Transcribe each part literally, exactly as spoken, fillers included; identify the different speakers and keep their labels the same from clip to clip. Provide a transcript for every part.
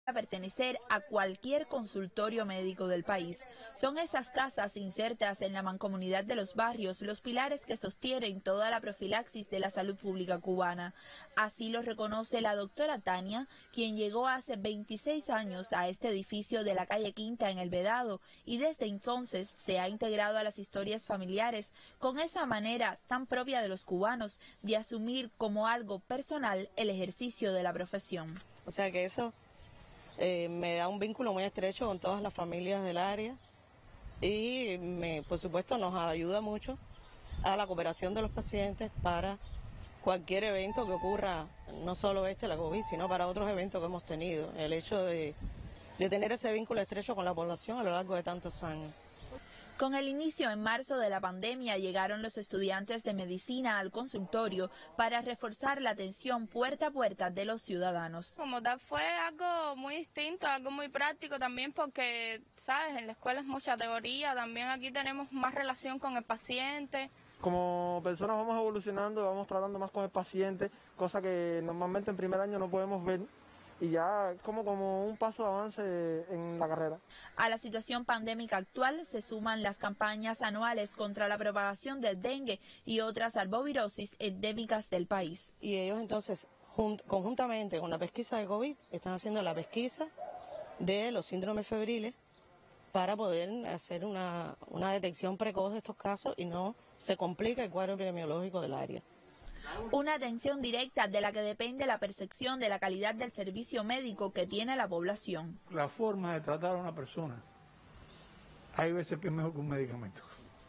Speaker 1: pertenecer a cualquier consultorio médico del país. Son esas casas insertas en la mancomunidad de los barrios los pilares que sostienen toda la profilaxis de la salud pública cubana. Así lo reconoce la doctora Tania, quien llegó hace veintiséis años a este edificio de la calle Quinta en El Vedado y desde entonces se ha integrado a las historias familiares con esa manera tan propia de los cubanos de asumir como algo personal el ejercicio de la profesión.
Speaker 2: O sea que eso Eh, me da un vínculo muy estrecho con todas las familias del área y me, por supuesto nos ayuda mucho a la cooperación de los pacientes para cualquier evento que ocurra, no solo este, la COVID, sino para otros eventos que hemos tenido. El hecho de, de tener ese vínculo estrecho con la población a lo largo de tantos años.
Speaker 1: Con el inicio en marzo de la pandemia llegaron los estudiantes de medicina al consultorio para reforzar la atención puerta a puerta de los ciudadanos.
Speaker 3: Como tal fue algo muy distinto, algo muy práctico también porque, sabes, en la escuela es mucha teoría, también aquí tenemos más relación con el paciente.
Speaker 4: Como personas vamos evolucionando, vamos tratando más con el paciente, cosa que normalmente en primer año no podemos ver. Y ya como, como un paso de avance en la carrera.
Speaker 1: A la situación pandémica actual se suman las campañas anuales contra la propagación del dengue y otras arbovirosis endémicas del país.
Speaker 2: Y ellos entonces, conjuntamente con la pesquisa de COVID, están haciendo la pesquisa de los síndromes febriles para poder hacer una, una detección precoz de estos casos y no se complica el cuadro epidemiológico del área.
Speaker 1: Una atención directa de la que depende la percepción de la calidad del servicio médico que tiene la población.
Speaker 5: La forma de tratar a una persona, hay veces que es mejor que un medicamento.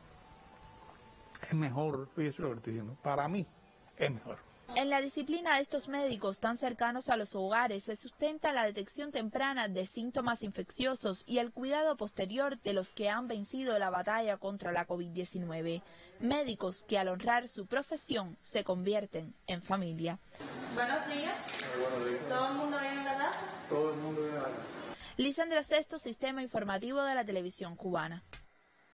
Speaker 5: Es mejor, fíjese lo que estoy diciendo, para mí es mejor.
Speaker 1: En la disciplina de estos médicos tan cercanos a los hogares se sustenta la detección temprana de síntomas infecciosos y el cuidado posterior de los que han vencido la batalla contra la COVID diecinueve. Médicos que al honrar su profesión se convierten en familia.
Speaker 3: Buenos días.
Speaker 4: Buenos días.
Speaker 3: ¿Todo el mundo viene en la casa?
Speaker 4: Todo el mundo viene a la casa.
Speaker 1: Lisandra Sesto, Sistema Informativo de la Televisión Cubana.